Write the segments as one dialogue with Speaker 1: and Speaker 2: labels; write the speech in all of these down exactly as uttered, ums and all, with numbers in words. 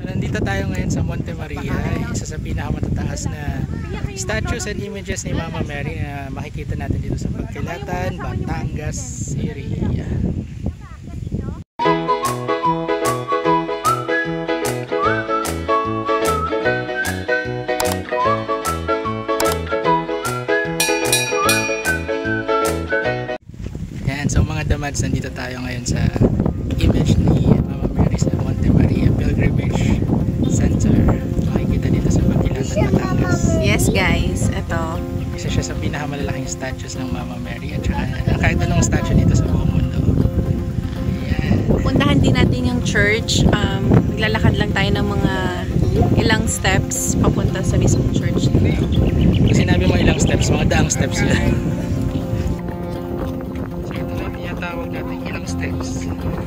Speaker 1: So nandito tayo ngayon sa Montemaria, isa sa pinakamatataas na statues and images ni Mama Mary na makikita natin dito sa Pagkilatan, Batangas area. Yan, so mga damads, nandito tayo ngayon sa image ni Mama Mary sa Montemaria Pilgrimage Center. Makikita dito sa Pagkilatan, Batangas.
Speaker 2: Yes guys, ito.
Speaker 1: Isa siya sa pinakamalalaking statues ng Mama Mary at saka kahit anong statue dito sa buong mundo. Ayan.
Speaker 2: Pupuntahan din natin yung church. Um, Naglalakad lang tayo ng mga ilang steps papunta sa mismong church.
Speaker 1: Pag sinabi mo ilang steps, mga daang steps yun. So ito na tinatawag natin ilang steps.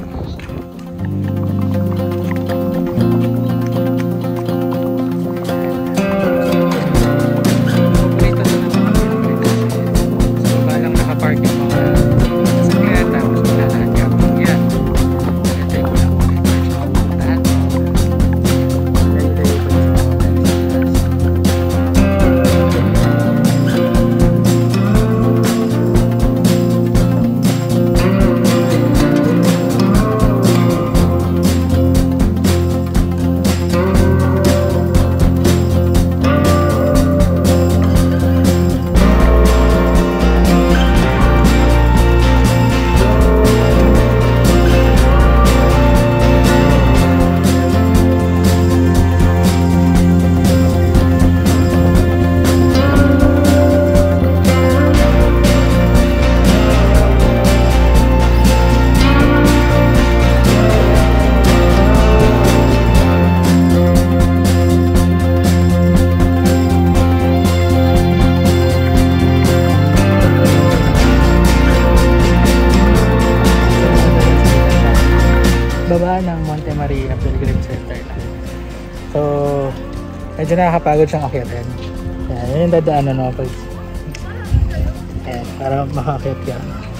Speaker 1: Baba ng Montemaria Pilgrim Center na. So, medyo nakakapagod siyang akyatin. Yan, yun yung dadaanan no, pag... Ayan, para makakit ka.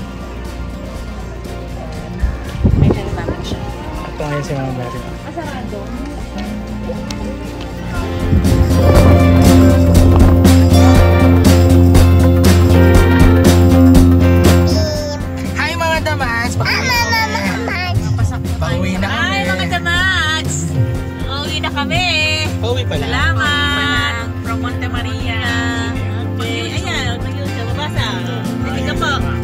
Speaker 2: May dala namin siya.
Speaker 1: Ito ngayon si Mama Mary.
Speaker 2: Masarado.
Speaker 1: Hi mga damas! Pauwi na kami.
Speaker 2: Ay, mga damads! Uuwi na kami.
Speaker 1: Pauwi pala.
Speaker 2: Salamat! From Montemaria. Okay, ayan. Mag-YouTube. Mabasa. Hindi ka po.